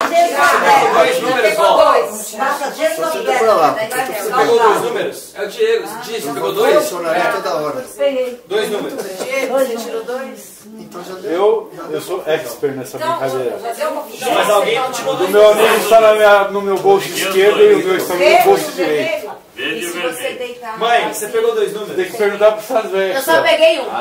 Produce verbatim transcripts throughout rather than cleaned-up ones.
Dois números, dois. Passa Diego não Você pega. pra lá. Você pegou dois números? É o Diego. Diz, você pegou dois? Funcionário toda hora. Peguei. Dois números. Diego, você tirou dois? Então já deu. Eu, eu sou expert nessa brincadeira. Já deu uma Não, mas alguém tirou O dois meu números. amigo está na minha, no meu bolso esquerdo e o meu está no meu bolso direito. E se você deitar... Mãe, você pegou dois números? Tem que perguntar para essas velhas. Eu só peguei um.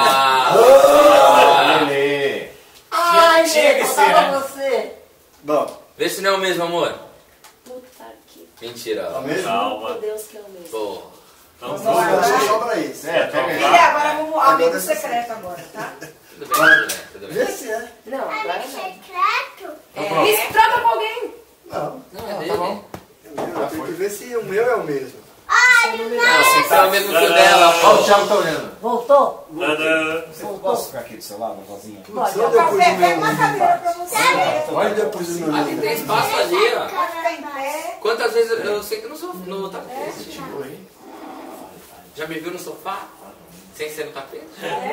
Ah, Lelê. Ai, tinha que Diego, ser, faltava né? você. Bom, Vê se não é o mesmo, amor. Puta que... Mentira. tá mesmo? Meu Deus, que é o mesmo. Pô. Vamos lá, só pra isso. É, pega aí. Filha, agora vamos ao amigo secreto agora, tá? Tudo bem, tudo bem, tudo bem. Vê se é. Não, agora não. Secreto? É, isso, troca com alguém. Não, Não, é dele. eu tenho que ver se o meu é o mesmo. Não, se é o mesmo que o dela. Ó, o Thiago tá olhando. Voltou? Posso ficar aqui do seu lado, vozinha? Putz, O onde eu pus café o pega meu? uma cadeira pra você. Onde eu pus o meu? Ali tem espaço ali, ó. Pode ficar em pé. Quantas vezes eu, eu sei que no, sof- no tapete? Já me viu no sofá? Sem ser no tapete?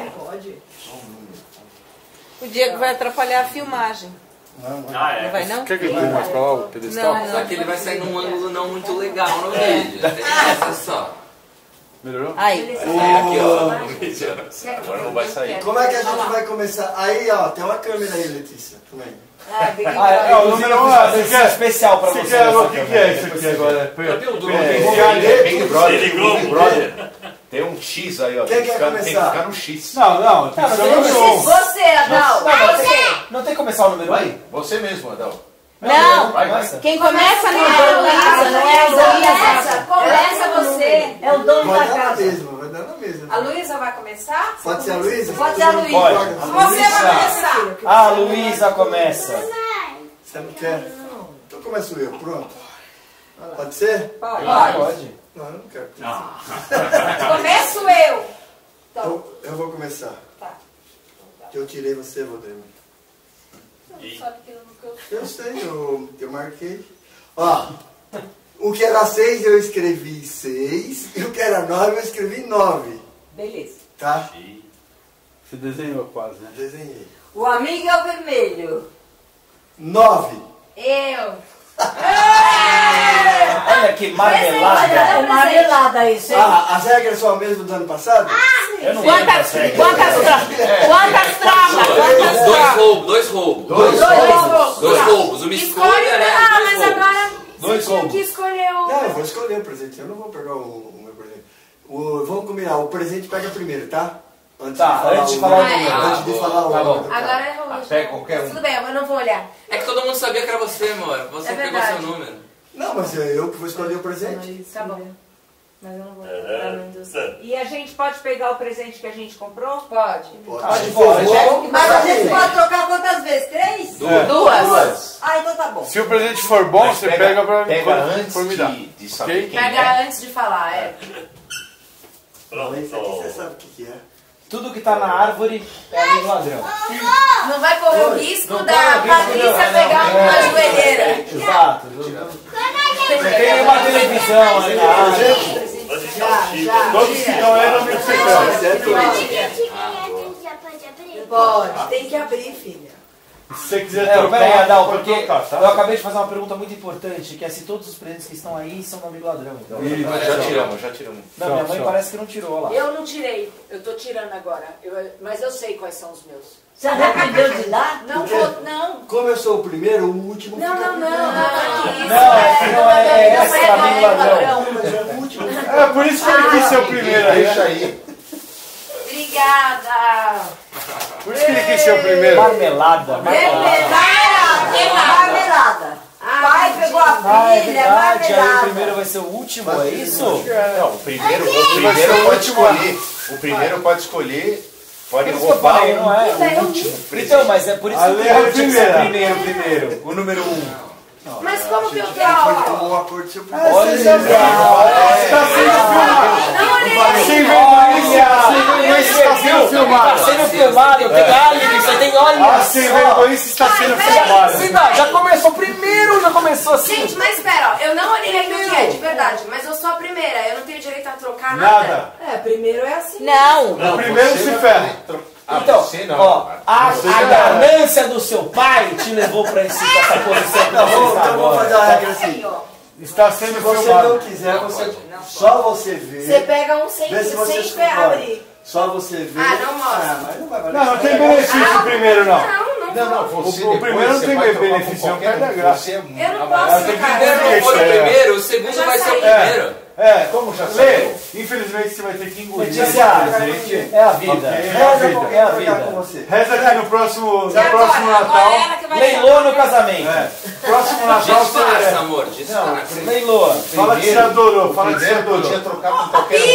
O Diego vai atrapalhar a filmagem. Não, não. Ah, Não vai não? Quer que eu ponha mais pra lá o pedestal? Não, Só que ele vai sair num ângulo não muito legal no vídeo. Tem essa só. Melhorou? Aí. É aqui, ó. Agora não vai sair. Como é que a gente vai começar? Aí, ó, tem uma câmera aí, Letícia. Também. Ah, Big Ah, é, o número Ah, você é quer- especial pra Você você. quer, nessa o que, que câmera. é isso aqui agora? Cadê o Duro? É, Big Brother. Big Brother. Tem um X aí, ó. Quem Tem que quer ficar- tem que começar? ficar no X. Não, não, tem que Não, ser mas o tem som. Você, Adal. Não, não, Você. tem, não tem que começar o número Vai, aí? você mesmo, Adão. Não. Vai, vai. Quem começa não é a Luísa, não é a Luísa. Começa, começa você. É o dono Vai da dar na casa. mesma, vai dar na mesma. A Luísa vai começar? Pode ser a Luísa? Pode ser a Luísa. Pode. Você vai começar. Ah, Luísa começa. Você não quer? Então começo eu, pronto. Pode ser? Pode. Pode. Não, eu não quero. Começo eu. Então, Eu, eu vou começar. Tá. Eu tirei você, Valdemir. sabe que eu nunca... Eu sei, eu, eu marquei. Ó, o que era seis eu escrevi seis, e o que era nove eu escrevi nove. Beleza. Tá? Você desenhou quase, né? Desenhei. O amigo é o vermelho. Nove. Eu. Olha que É marmelada. marmelada isso, hein? Ah, as regras são as mesmas do ano passado? Eu não lembro Quantas, das regras. quantas, tra- quantas travas? Quantas Dois travas? roubos, dois roubos. Dois roubos. Dois roubos. Uma escolha, né? Ah, Dois mas roubos. agora Dois você tinha roubos. que escolher o... Não, eu vou escolher o presente. Eu não vou pegar o, o meu presente. O, vamos combinar, o presente pega primeiro, tá? Antes Tá, antes de o falar o nome. número. Antes de Ah, falar o tá nome bom. do cara. Agora é ruim. Pega qualquer um. Tudo bem, eu não vou olhar. É que todo mundo sabia que era você, amor. Você É pegou verdade. seu número. Não, mas é eu que vou escolher o presente. Tá bom. Mas eu não vou olhar. Não deu certo. E a gente pode pegar o presente que a gente comprou? Pode. Pode. Pode, Se pode. for bom, Mas a tá gente bem. pode trocar quantas vezes? Três? É. Duas. Ah, então tá bom. Se o presente for bom, Mas você pega pra pega for- antes for me dar. de, de saber Ok? quem é. Pega antes de falar, é. Além disso aqui, você sabe o que, que é. Tudo que tá na árvore é amigo ladrão. Não vai correr o Oi. risco Não da corre o risco, Patrícia não, pegar não, uma é. joelheira. Exato. Não tem nenhuma televisão ali na árvore. Já, já. Todos que não eram amigo secreto. Pode, tem que abrir, filha. Se você quiser É, trocar, peraí, Adal, pode porque trocar, tá? eu acabei de fazer uma pergunta muito importante, que é se todos os presentes que estão aí são do amigo ladrão. Então. Ih, Já tiramos, já tiramos. Não, minha Só, mãe só. parece que não tirou lá. Eu não tirei, eu tô tirando agora. Eu- mas eu sei quais são os meus. Você arrependeu de lá? Não Por quê? vou, não. Como eu sou o primeiro, o último Não, fica não, não, primeiro. não, não, isso Não, é que não é- é não esse é amigo amigo ladrão. Mas é o último. É, por isso que ele quis ser o primeiro aí. Deixa aí. Obrigada. Por isso que ele quis ser o primeiro. Marmelada. Marmelada. Marmelada. Pai pegou a Ah, é filha, verdade. Aí o marmelada. primeiro vai ser o último, é isso? Não, o primeiro, o primeiro pode escolher. O primeiro pode escolher. Pode Por isso que eu roubar falei, não é? o último. Então, mas é por isso que Ali o é a primeiro tinha que ser primeira. primeiro, primeiro. O número um. Mas como que eu Foi tô? tomar um acordo seu Olha primeiro. isso. Está sendo filmado. Não olhei. Sem vergonha. Está sendo filmado. Está sendo filmado. Tem álibi, você tem olha A sem vergonha está sendo filmado. Cidade, já começou primeiro, já começou assim. Gente, mas espera, ó, eu não olhei aqui o que é, de verdade. Mas eu sou a primeira, eu não tenho direito a trocar nada. Nada. É, primeiro é assim. Não. O primeiro se ferra. Então, você não. ó, a, Você a não. ganância do seu pai te levou pra esse, essa posição que Então, você vamos, está então vamos agora. fazer uma regra assim. Está Se sendo você filmado. não quiser, você, só você vê. Você pega um sem, Vê se você sem escolhe. abrir. Só você vê. Ah, não mostra. Ah, mas não vai valer. Não, não tem benefício o primeiro, não. Não, não. Não, não, você O- o depois primeiro não você tem vai trocar benefício, com é um qualquer pé da um. graça. Você é Eu não amarelo. posso, tem que cara. entender. Se não for o É. primeiro, o segundo Já vai ser o saí. primeiro. É, Como já Lê, saiu? infelizmente você vai ter que engolir Letícia, esse presente. é a vida. Ok, é a Reza vida. com É a quem vida. trocar com você. Reza aqui no próximo, no E agora? próximo Agora Natal. ela que vai Leilou no casamento. É, próximo Natal Disfarça, você... amor, disfarça. Leilou. Fala que você adorou, fala que você Primeiro podia adorou. trocar com qualquer um.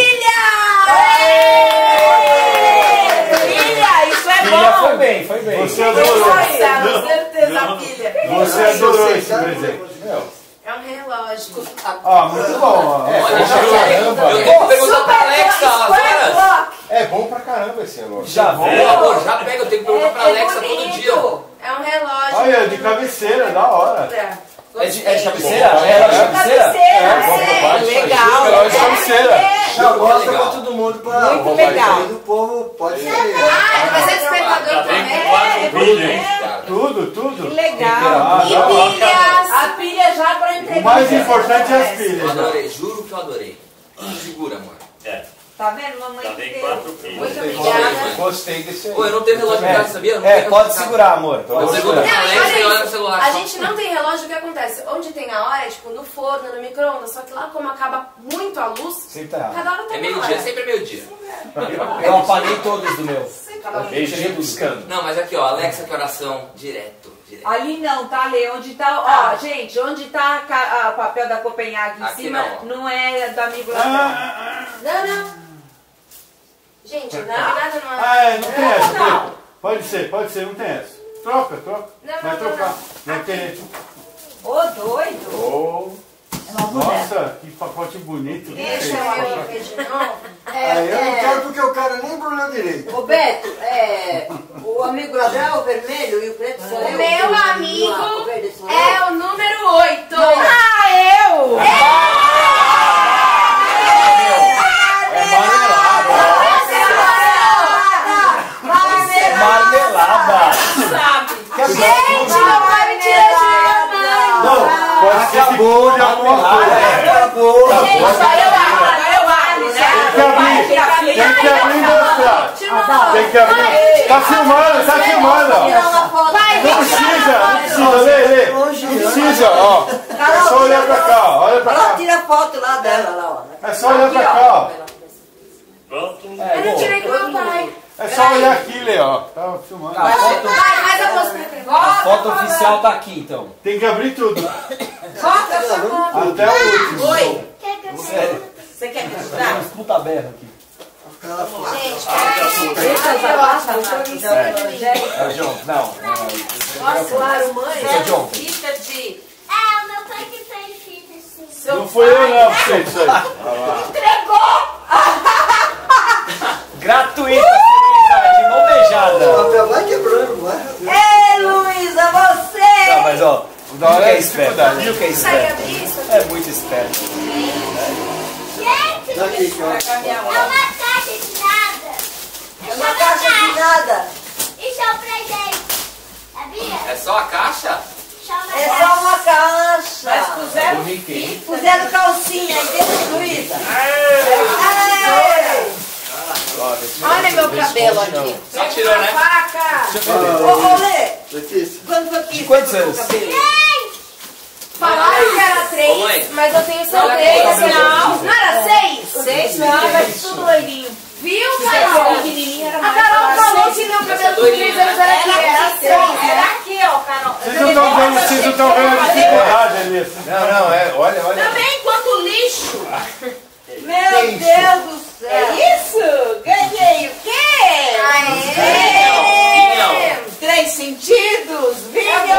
Filha, isso é Filha, bom. foi bem, foi bem. Você adorou. Com certeza, filha. Você adorou esse presente. É um relógio. Ah, muito bom. ó. É, Olha, bom pra caramba. eu tenho que perguntar pra Alexa as horas. É bom pra caramba esse relógio. Já Ô, veio. amor, já pega, eu tenho que perguntar pra Alexa todo dia. É um relógio. Olha, de cabeceira, da hora. É de, é de cabeceira? É relógio de cabeceira? É, legal. Relógio de cabeceira. Não, mostra legal. pra todo mundo. Pra, Muito legal. O povo pode ser. Ah, mas é despertador também. Tudo, tudo. Que legal. Ah, E da hora. pilhas. A pilha já pra O entregar. mais importante é as Eu pilhas. né? adorei, juro que eu adorei. Segura, amor. Tá vendo? Mamãe deu. Muito obrigada. Gostei desse aí. Pô, eu não tenho relógio em casa, sabia? Não É, tenho pode relógio em segurar, amor. casa. Eu Pode pergunto segurar. pra Não, e Alexa e olha olha no isso. celular. A só. gente não tem relógio, o que acontece? Onde tem a hora é tipo no forno, no micro-ondas, só que lá como acaba muito a luz, Sempre tá errado. cada hora tem É uma meio-dia, hora. sempre é meio-dia. Eu apaguei todos do meu. Meio-dia piscando. Não, mas aqui, ó, Alexa, que oração? Direto, direto. Ali não, tá, Lê? Onde tá, ó, gente, onde tá ca- a- o papel da Copenhague em Aqui cima, não, ó. não é do amigo lá. Ah, Não, não. Gente, não, nada não é. ah, é, não tem essa. Não. tem. Pode ser, pode ser, não tem essa. Troca, troca. Não, não, Vai não, trocar. não. Vai ter. Ô, doido. Oh, nossa, que pacote bonito. que Deixa fez. eu ver de novo. É, Aí eu não é, quero porque o cara nem embrulhou direito. Ô Beto, é, o amigo ladrão é o vermelho e o preto sou O eu. meu O amigo verde sou eu. é o número oito. Ah, eu! Marmelada. Sabe? Gente, meu pai me tira de minha mãe. Não, pode ser acabou de alguma coisa. Acabou. Gente, só eu abro. Eu abro, né? Tem que abrir, tem que abrir e mostrar. Tira uma foto. Tem que abrir. Tá filmando, tá filmando. ó. Tirar uma foto. Vai, Não vem precisa, não precisa, lê, lê. Não precisa, ó. É só olhar pra cá, ó. Olha pra Ela cá. tira foto lá dela, lá, ó. É só olhar pra cá, ó. Eu não tirei com meu pai. É só olhar aqui, Lê, ó. Tá filmando. A foto, Vai, mais a música. a foto oficial tá aqui, então. Tem que abrir tudo. Volta essa foto. Até o último. Oi. Sério. Você quer me Tem ajudar? uns puta berro aqui. Gente, peraí. É o John. Não. Nossa, claro, mãe. Esse é o John. Fita de... É, o meu pai que fez fita assim. Seu Não foi eu pai não que fez isso aí. entregou. Gratuita, Luísa, de mão beijada. O papel vai quebrando, vai. Ei, Luísa, você! Não, mas ó, o Da hora que é é esperto. dificuldade. Viu que é Consegue esperto? abrir isso? É muito esperto. Gente, Daqui, ó. é uma caixa de nada. É uma caixa de nada. Isso é um presente. Sabia? É só a caixa? Isso é uma É caixa. só uma caixa. Mas puseram Puseram calcinha aí dentro, Luísa. Olha meu cabelo aqui. Só tirou, né? Faca. Ô, ô, Lê, Letícia. quando foi que Quantos você cortou anos? o cabelo? Falaram que era Ô, mãe. três, mas eu tenho só Olha três. aqui, Não, não era seis? seis, não, mas tudo loirinho. Viu, Se Carol? fosse pequenininho, era A mais Carol fácil. falou que meu cabelo com três anos era aqui. Era seis. Era aqui, ó, Carol. Vocês não estão vendo, vocês não estão vendo a dificuldade ali. assim. Não, não, é, olha, olha. Também quanto lixo. Meu Deus do céu. É isso? Ganhei o quê? Aê! Três sentidos, vinho!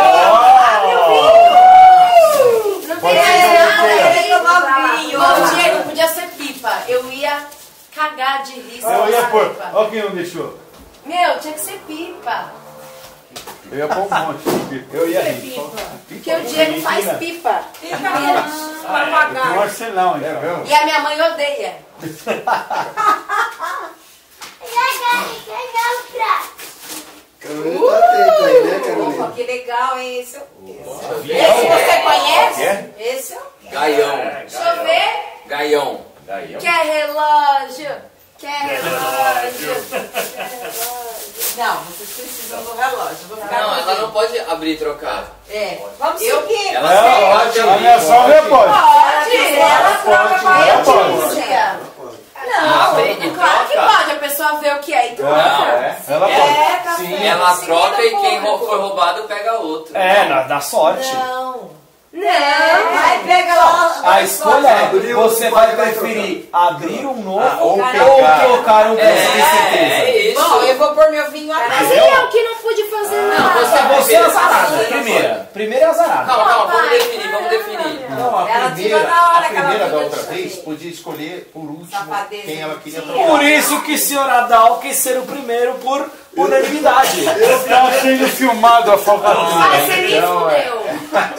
Não tem Pode mais ser nada. bloqueio. Eu ia tomar vinho. Ô, Diego, podia ser pipa. Eu ia cagar de rir. se Eu ia fosse pôr. pipa. Olha quem não deixou. Meu, tinha que ser pipa. Eu ia pôr um monte de pipa. Eu ia rir. Porque o Diego faz pipa. Fica menos para Tem um pagar. arsenal, É então. mesmo? E a minha mãe odeia. Carolina tá atenta aí, né, Opa, Carolina? que legal, hein? Esse, esse, Esse você conhece? Esse é o... Gaião. Deixa eu ver. Gaião. Gaião. Quer relógio? Quer relógio? Quer relógio? Não, vocês precisam do relógio. Eu vou ficar Não, com ela ele. não pode abrir e trocar. É, vamos Eu- seguir. Ela Ela pode pode, a abrir. minha sogra pode. Pode. Ela troca com a Ela pode. Letícia. Abre e Não, claro que troca. pode. A pessoa vê o que é e troca. é. Ela pode. É, tá Sim, certo. ela Seguida troca e por- quem rou- for roubado pega outro. É, na, na sorte. Não. Não. Vai, pega lá. A escolha é, Abrir um, você o vai pai vai preferir abrir um novo Ah, ou ou pegar. trocar um que você tem É, certeza. é isso. Bom, eu vou pôr meu vinho Mas aqui. eu que não pude fazer Não, nada. você Você é primeiro, azarada, você primeira. Primeira é azarada. Calma, calma, vamos Papai, definir, vamos definir. Não, a Ela primeira, tirou na hora a que ela primeira da viu outra que vez tinha podia escolher por último Safadeza. quem ela queria Sim. trocar. Por isso que o senhor Adal quis ser o primeiro por unanimidade. Está sendo filmado a falcatrua. Ai, você me Então, fudeu.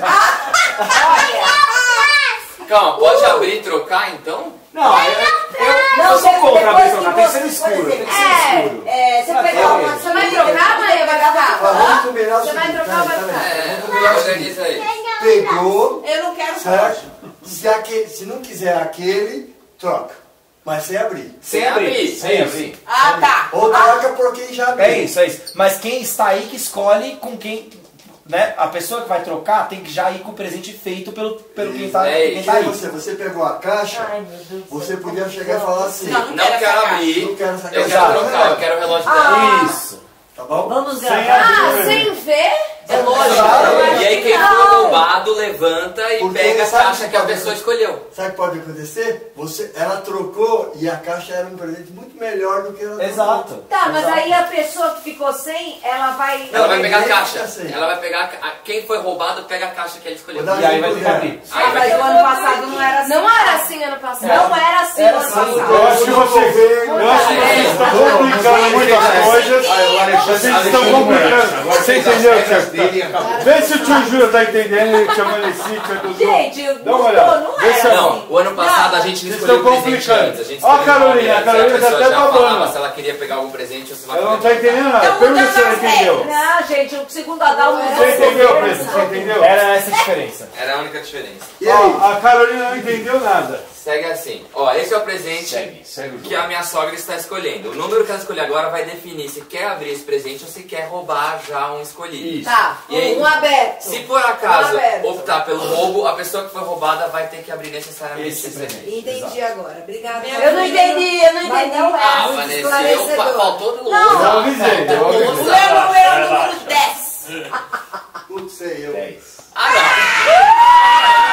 Calma, pode abrir e trocar então? Não, eu, eu, eu sou contra abrir e trocar, tem que ser no escuro. Tem que ser no É. escuro. É, você Pra pegar quê? uma... Você vai trocar, Maria? Vai ficar? Ó, vamos combinar o Você vai seguinte, trocar ou vai peraí, ficar? peraí, É, vamos combinar o seguinte. organiza aí. Pegou, Eu não quero certo? Se, aque- se não quiser aquele, troca. Mas sem abrir. Sem abrir. Sem abrir. Ah, tá. Ou troca por quem já abriu. É isso, é isso. Mas quem está aí que escolhe com quem, né? A pessoa que vai trocar tem que já ir com o presente feito pelo, pelo quem está É, quem tá Aí aí. você, você pegou a caixa, Ai, meu Deus. você podia chegar e falar assim, Não, Não quero quero essa abrir, Não quero essa eu caixa. quero trocar, eu quero o relógio dela. Isso. tá bom? Vamos Sem gravar. Ah, abrir. sem ver? É lógico. E aí quem for roubado levanta e Porque pega a sabe caixa que que a pode- pessoa escolheu. Sabe o que pode acontecer? Você, ela trocou e a caixa era um presente muito melhor do que ela Exato. Tá, mas aí a pessoa que ficou sem, ela vai... Ela vai pegar a ninguém caixa. fica sem. Ela vai pegar a ca- quem foi roubado pega a caixa que ela escolheu. Vou dar E aí vai ter que abrir. Aí Ah, vai mas ter o ano passado não era assim. Não era assim ano passado. Não era assim Era o ano assim. passado. Eu acho que vocês, eu acho que vocês estão complicando muitas coisas. Vocês estão complicando. Você entendeu, Tiago? Dele acabou. Vê se o tio Júlio tá entendendo, ele chama ele Cítia, Dudu. Gente, Dá uma não, olhada. não Vê se era é assim. Não, o ano passado a gente não Vocês escolheu o estão presente complicando. antes. A gente Ó, a escolheu o Carolina, nome a Carolina antes, tá a pessoa até já babando. falava se ela queria pegar algum presente ou se ela Ela não queria tá entendendo nada. Então, Pergunta se ela mudando as entendeu. Não, gente, o segundo Adal não Você entendeu, Pedro? Você entendeu? Era essa a diferença. Era a única diferença. E aí? Ó, a Carolina não entendeu nada. Segue assim. Ó, esse é o presente Segue, segue o que jogo. a minha sogra está escolhendo. O número que ela escolher agora vai definir se quer abrir esse presente ou se quer roubar já um escolhido. Tá, E aí? um aberto. Se por acaso Um aberto. optar pelo roubo, a pessoa que foi roubada vai ter que abrir necessariamente esse, Esse presente. presente. Entendi agora. Obrigada. Eu não entendi, eu não Mas entendi. não é Ah, muito Vanessa, eu esclarecedor. fa- faltou do Eu outro. avisei, eu Faltou do avisei. outro. O meu número é o número dez. Putz, sei eu. dez. Ah, não.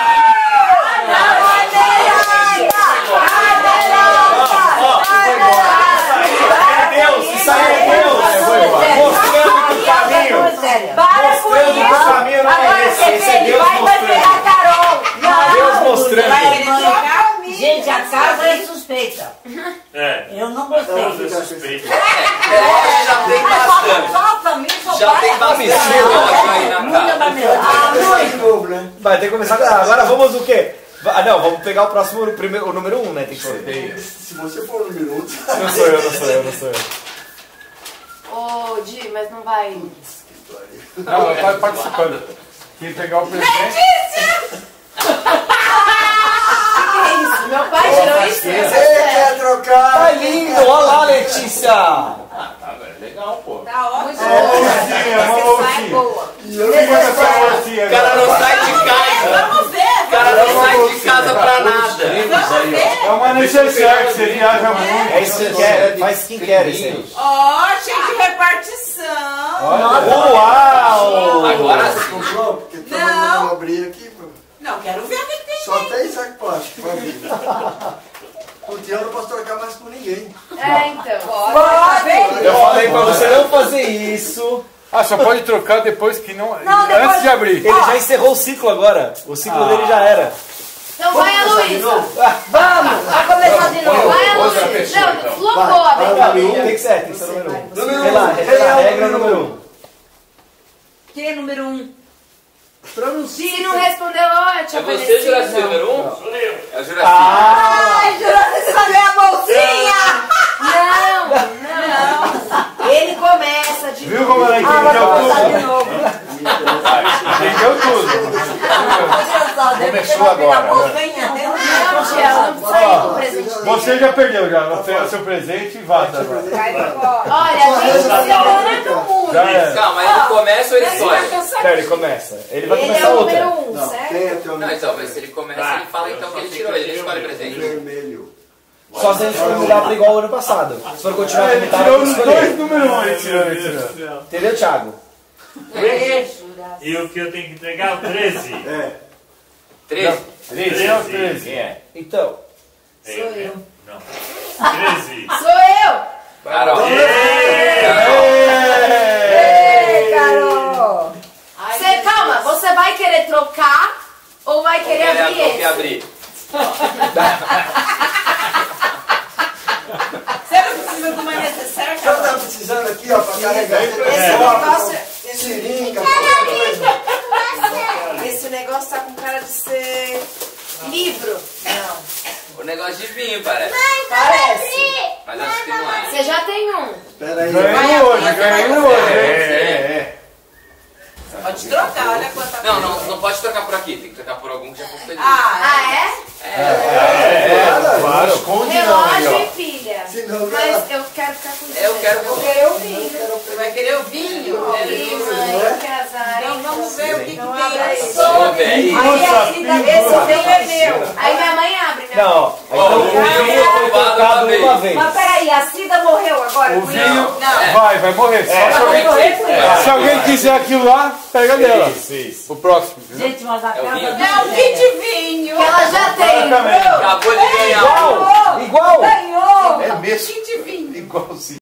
Deus, isso aí é Deus. Mostrando que o caminho. Para com Mostrando que o isso. caminho não é Agora esse. você Esse é vem, Deus vai, vai pegar mostrando. a Carol. Deus Não, mostrando. Vai ele trocar o milho. Gente, a casa é suspeita. É. Eu não gostei. É, já tem bastante. Falta mil, só Já tem bastante relógio aí na Muita casa. bandeira. De novo, né? Vai ter que começar. Ah, agora vamos o quê? Ah, não, vamos pegar o próximo, o, primeiro, o número um, né? Tem que ser. Se você for no minuto. Não sou eu, não sou eu, não sou eu. Ô, Di, mas não vai. Não, ela tá participando. Quem pegar o presente. Isso, meu pai tirou isso. Você quer trocar? Tá lindo, olha lá, Letícia. Tá, velho, legal, pô. Tá ótimo. Muito Uma bom. bolsinha, uma Essa sai bolsinha. boa. E eu não vou essa bolsinha. O cara não sai de casa. Vamos ver. O cara não sai de casa pra nada. Vamos ver. É uma necessidade, você viaja muito. É skincare, faz skincare isso aí. Ó, cheio de repartição. Uau! Agora sim. Comprou? Porque tá Não. mandando eu abrir aqui, pô. Não, quero ver o que que tem. Só tem saco plástico pra abrir. Porque eu não posso trocar mais com ninguém. É, então. Pode. Eu falei pra você não fazer isso. Ah, só pode trocar depois que não. Não, depois- Antes de abrir. Ele já encerrou o ciclo agora. O ciclo dele já era. Então vai a Luísa. Vamos, vai começar de novo. Vai a Outra Luísa. pessoa, Não, então. flopou a Vai, vai, brincadeira. Tem que ser, tem que ser o número um. Número Sei lá, um. regra, Quem é o regra número número um? um. Quem é número um? Se não respondeu, ó, eu te É você, Juraci, ofereci. número um? Sou eu. É o Juraci. Ah! Ai, Juraci, você vai ver a bolsinha. Não, não. viu como ela entendeu tudo? Entendeu tudo. Começou agora. Não, tia, eu não precisa ir com o presente dele. Você já perdeu, já. Você é o seu presente e vaza agora. Olha, a gente se adora no mundo. Já é. Calma, ele começa ou ele escolhe? Então ele começa. Ele vai Ele começar é o outra. número um, Não, certo? quem é teu Não, então, mas se ele começa, ele fala então que ele tirou, ele escolhe presente. vermelho? Só se a gente for mudar pra igual ao ano passado. Se for continuar É, como ele tava, tirou tem que os escolher. dois números um, ele tirou, ele tirou. Entendeu, Thiago? E o que eu tenho que entregar? O treze. É. treze. treze é o treze. Quem é? Então. Sou eu. Não. treze. Sou eu! Carol. Ei, Carol! Você, calma, você vai querer trocar ou vai querer Ele abrir quer esse? abrir. Você não precisa de uma necessária, Você não tá precisando aqui, ó, pra carregar. Esse negócio, esse, Seringa, esse negócio tá com cara de ser livro. Não. O negócio de vinho, parece. Parece. Mas acho que não é. Você já tem um. Pera aí. Ganhei hoje, ganhei hoje. É, É, Pode trocar, olha quanta Não, não, não pode trocar por aqui, tem que trocar por algum que já foi feliz. Ah, Ah, é? é. É, claro. Esconde não, Relógio aí, e pilha. Senão, Mas eu quero ficar com você. Eu quero vou querer o vinho. Você vai querer o vinho? Ih, mãe, que azar, hein? Então vamos ver o que, que Então tem abre aí. aí. Vamos ver aí. Aí assim, esse vinho é meu. Aí minha mãe abre, minha Não, mãe. então o vinho foi trocado uma vez. Mas peraí, a Cida morreu agora? O com vinho isso? Não. vai, vai morrer. Só se Vai alguém- morrer com isso. Se alguém quiser aquilo lá, pega dela. O próximo. entendeu? Gente, mas a É o vinho? Não, kit vinho. Que ela já tem. Exatamente. Acabou de ganhar. Igual! Igual! Ganhou. É mesmo. Kit vinho. Igualzinho.